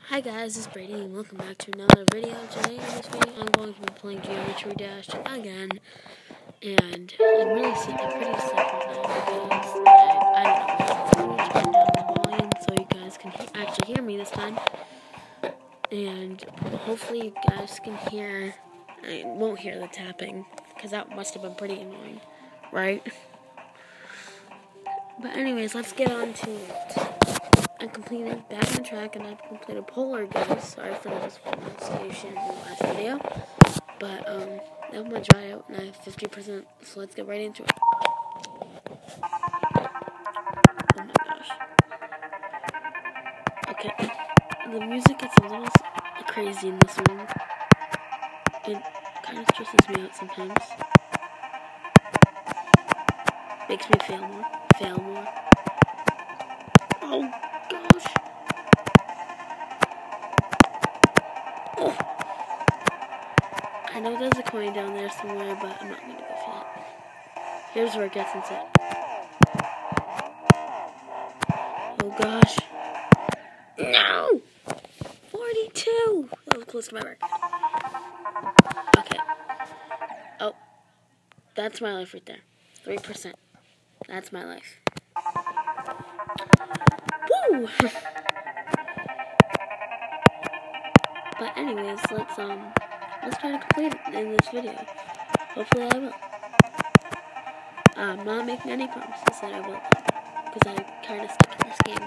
Hi guys, it's Brady and welcome back to another video. Today in this video I'm going to be playing Geometry Dash again, and I'm pretty sick now because I don't know, turn down the volume so you guys can actually hear me this time, and hopefully you guys can hear, won't hear the tapping, because that must have been pretty annoying, right? But anyways, let's get on to it. I completed Batman Track and I've completed Polar Ghost. Sorry for the pronunciation in the last video. But, now I'm going to try out and I have 50%, so let's get right into it. Oh my gosh. Okay. The music gets a little crazy in this one. It kind of stresses me out sometimes. Makes me fail more. Oh gosh. Oh. I know there's a coin down there somewhere, but I'm not going to go for that. Here's where it gets inside. Oh gosh. No! 42! That was close to my record. Okay. Oh. That's my life right there. 3%. That's my life. Woo! But anyways, let's try to complete it in this video. Hopefully I will. I'm not making any promises that I will, because I'm kind of stuck in this game.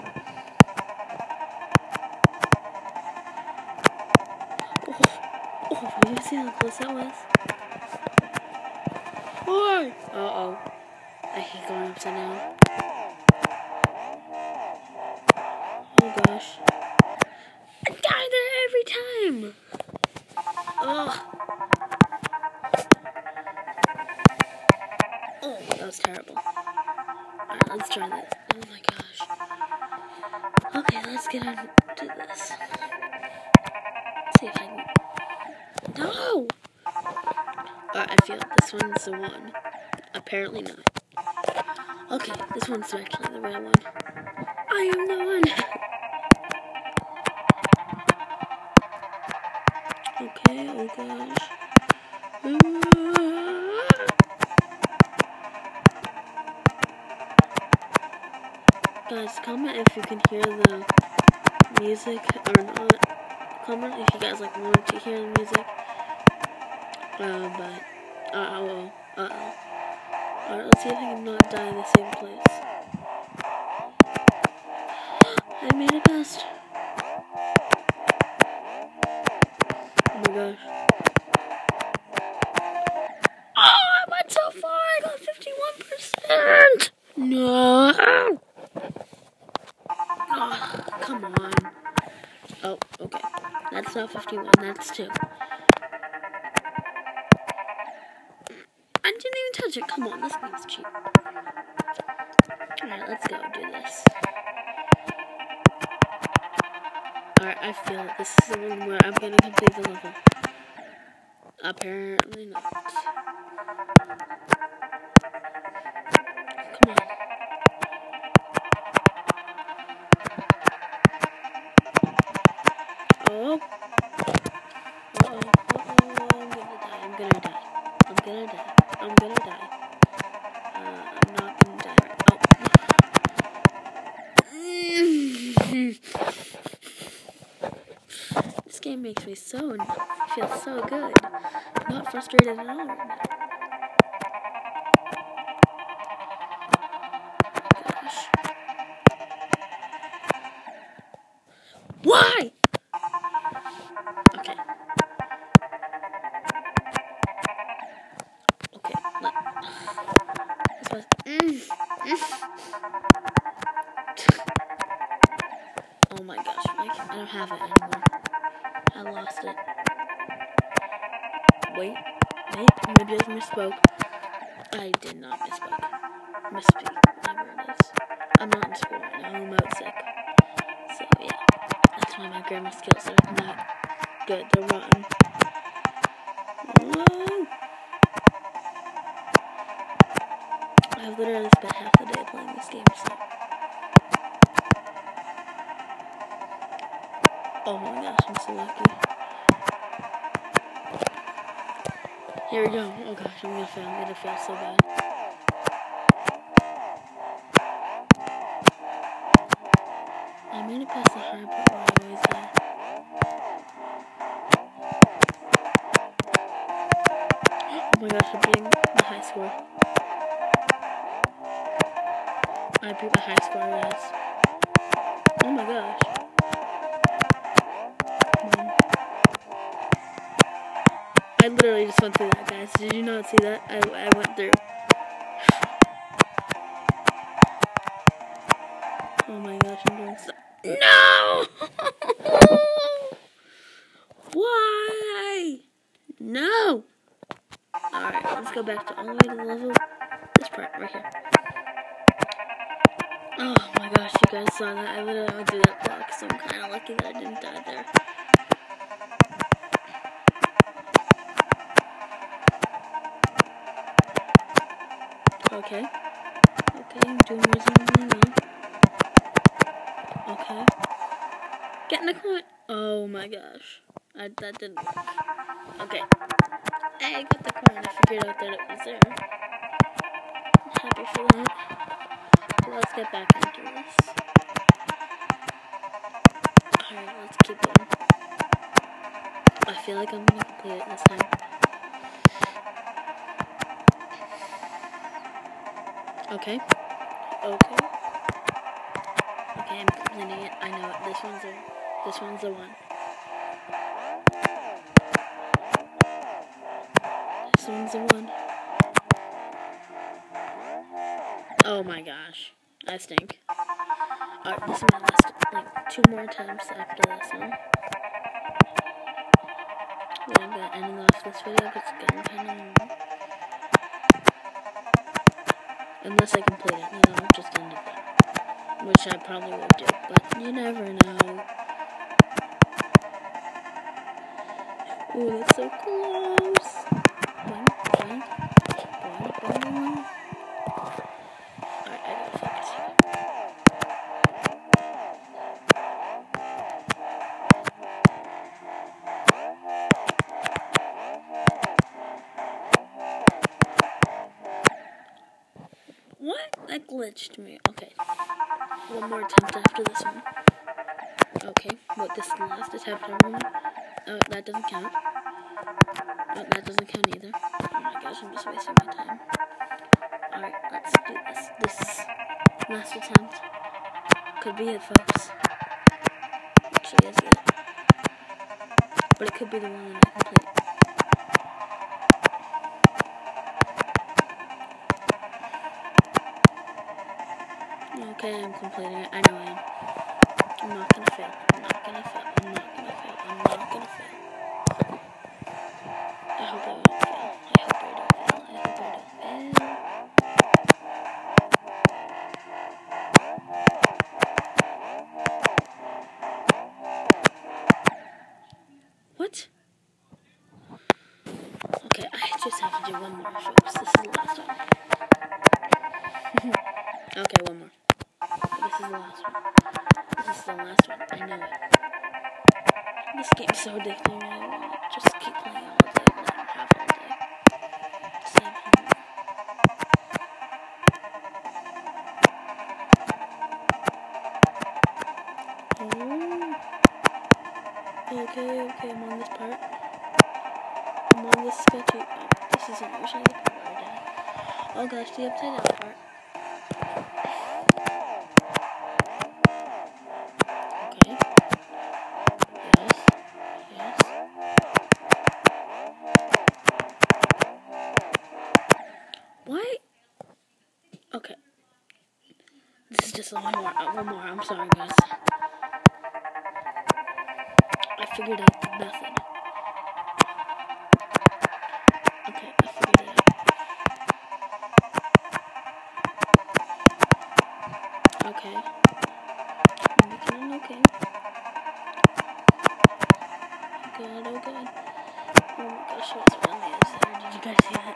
Oh, did you see how close that was? Why? Uh-oh. I hate going upside down. Oh gosh. I die there every time! Ugh. Oh, that was terrible. Alright, let's try this. Oh my gosh. Okay, let's get on to this. Let's see if I can... No! Alright, I feel this one's the one. Apparently not. Okay, this one's actually the real one. I am the one! Okay, oh gosh. Guys, comment if you can hear the music or not. Comment if you guys want to hear the music. But uh-oh. Alright, let's see if I can not die in the same place. I made it past. Oh my gosh. Oh, I went so far! I got 51%! No! Oh, come on. Oh, okay. That's not 51, that's 2. I didn't even touch it. Come on, this game's cheap. Alright, let's go do this. Alright, I feel it. This is the one where I'm gonna complete the level. Apparently not. Come on. Oh. Uh-oh. I'm gonna die. I'm gonna die. I'm not gonna die. This game makes me feel so good. I'm not frustrated at all right now. Gosh. Why? Okay. Okay. This was. Oh my gosh, I don't have it anymore. I lost it. Wait, maybe I misspoke. I did not misspoke. Misspeak, whatever it is. I'm not in school right now, I'm out sick. So yeah, that's why my grammar skills are not good, they're rotten. Whoa! I've literally spent half the day playing this game, so... Oh my gosh, I'm so lucky. Here we go. Oh gosh, I'm gonna fail. I'm gonna fail so bad. I made it past the hard part where I always die. Oh my gosh, I'm beating the high score. I beat the high score, guys. Oh my gosh. I literally just went through that, guys. Did you not see that? I went through. Oh my gosh, I'm doing so... No! Why? No! Alright, let's go back to all the way to the level. This part, right here. Oh my gosh, you guys saw that. I literally went through that block, so I'm kind of lucky that I didn't die there. Okay. Okay, I'm doing reasonably well. Okay. Get in the coin. Oh my gosh. That didn't work. Okay. Hey, I got the coin. I figured out that it was there. I'm happy for that. But let's get back into this. Alright, let's keep going. I feel like I'm gonna complete it this time. Okay. Okay. Okay, I'm completing it. I know it. This one's the one. This one's the one. Oh my gosh. I stink. Alright, this is my last, like, 2 more attempts after this one. Then I'm gonna end off this video because it's getting kind of long. Unless I complete it, then I'll just end it there. Which I probably will do, but you never know. Ooh, that's so close. Boing, boing, boing, boing. Alright, I gotta focus here. What? That glitched me. Okay. One more attempt after this one. Okay, what, this is the last attempt, everyone? Oh, that doesn't count. Oh, that doesn't count either. Oh my gosh, I'm just wasting my time. Alright, let's do this. This last attempt could be it, folks. Actually, is it? But it could be the one that I complete. Okay, I'm completing it. I know I am. I'm not gonna fail. I'm not gonna fail. I'm not gonna fail. I'm not gonna fail. I hope I don't fail. I hope I don't fail. I hope I don't fail. What? Okay, I just have to do one more, folks. This is the last one. Okay, one more. This is the last one. This is the last one. I know it. This game's so addicting. I want to just keep playing all day, but I don't have all day. Same here. Okay, I'm on this part. I'm on this sketchy. Oh, this isn't usually the part where I die. Oh gosh, the upside down part. Okay. Yes. Yes. Why? Okay. This is just one more. I'm sorry, guys. I figured out the method. Okay, I figured it out. Okay. I'm becoming okay. Good, oh good. Oh my gosh, what's around the other side? Did you guys see that?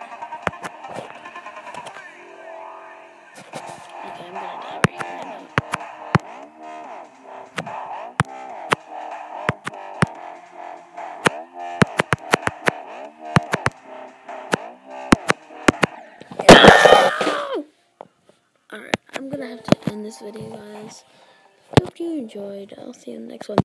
Okay, I'm gonna die right here. I know. have to end this video, guys. Hope you enjoyed. I'll see you in the next one.